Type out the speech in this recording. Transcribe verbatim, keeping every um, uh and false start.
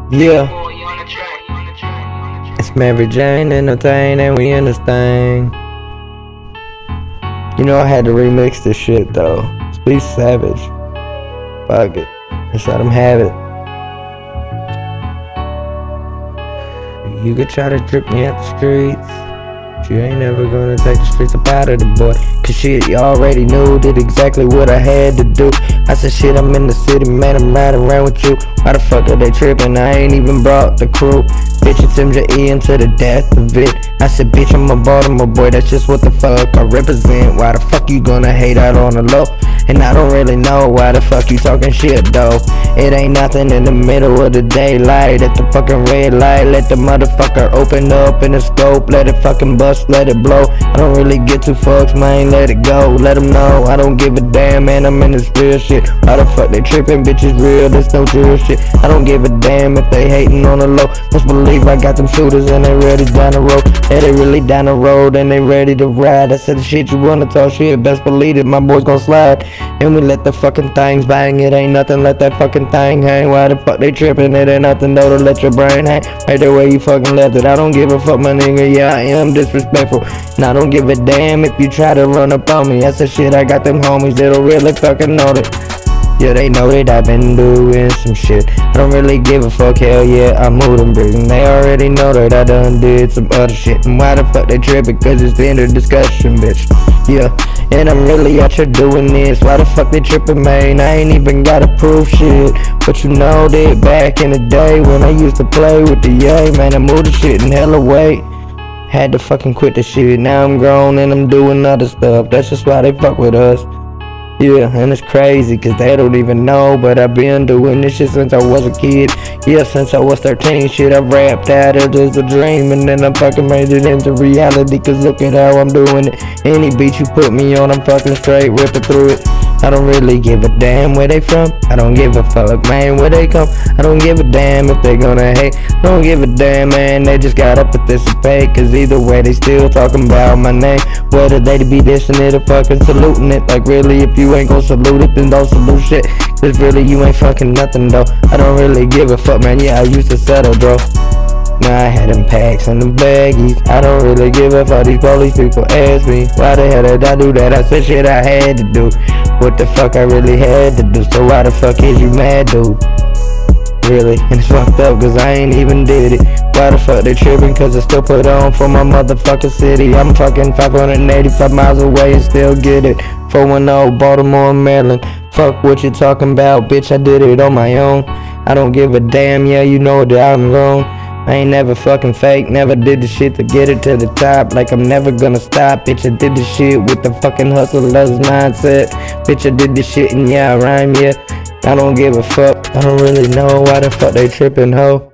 Yeah, it's Mary Jane and the thing, and we in this thing. You know I had to remix this shit though. Speak Savage. Fuck it. Let's let them have it. You could try to trip me at the streets, but you ain't never gonna take the streets up out of the boy. Cause shit, you already knew, did exactly what I had to do. I said shit, I'm in the city, man, I'm riding around with you. Why the fuck are they tripping? I ain't even brought the crew. Bitch, it's M J E into the death of it. I said bitch, I'm a Baltimore boy, that's just what the fuck I represent. Why the fuck you gonna hate out on the low? And I don't really know why the fuck you talking shit though. It ain't nothing in the middle of the daylight. At the fucking red light, let the motherfucker open up in the scope. Let it fucking bust, let it blow. I don't really get two fucks, man, let it go. Let them know, I don't give a damn, man, I'm in this real shit. Why the fuck they tripping, bitch, it's real, this no drill shit. I don't give a damn if they hating on the low. Must believe I got them shooters and they ready down the road. Yeah, they really down the road and they ready to ride. I said the shit you wanna talk shit, best believe it, my boys gon' slide. And we let the fucking things bang, it ain't nothing, let that fucking thing hang. Why the fuck they tripping, it ain't nothing though to let your brain hang. Right there where you fucking left it, I don't give a fuck my nigga, yeah I am disrespectful. And I don't give a damn if you try to run up on me. That's the shit, I got them homies that'll really fucking know that. Yeah, they know that I've been doing some shit. I don't really give a fuck, hell yeah, I moved them bricks. And they already know that I done did some other shit. And why the fuck they tripping, cause it's the end of the discussion, bitch. Yeah, and I'm really out here doing this. Why the fuck they tripping, man? I ain't even gotta prove shit. But you know that back in the day when I used to play with the yay, man, I moved the shit in hella weight. Had to fucking quit the shit. Now I'm grown and I'm doing other stuff. That's just why they fuck with us. Yeah, and it's crazy cause they don't even know, but I've been doing this shit since I was a kid. Yeah, since I was thirteen, shit I rapped out it as a dream, and then I fucking made it into reality. Cause look at how I'm doing it. Any beat you put me on, I'm fucking straight ripping through it. I don't really give a damn where they from. I don't give a fuck, man, where they come. I don't give a damn if they gonna hate. I don't give a damn, man, they just gotta participate. Cause either way they still talking about my name. Whether they be dissing it or fucking saluting it. Like really, if you ain't gon' salute it, then don't salute shit. Cause really you ain't fucking nothing though. I don't really give a fuck, man, yeah I used to settle, bro. Now I had them packs and them baggies. I don't really give a fuck, these police people ask me why the hell did I do that? I said shit I had to do. What the fuck I really had to do. So why the fuck is you mad, dude? Really, and it's fucked up cause I ain't even did it. Why the fuck they tripping cause I still put on for my motherfucking city. I'm fucking five hundred eighty-five miles away and still get it. four one zero Baltimore, Maryland. Fuck what you talking about, bitch, I did it on my own. I don't give a damn, yeah you know that I'm wrong. I ain't never fucking fake, never did the shit to get it to the top. Like I'm never gonna stop, bitch, I did the shit with the fucking hustler's mindset. Bitch, I did this shit and yeah I rhyme, yeah. I don't give a fuck, I don't really know why the fuck they tripping, ho.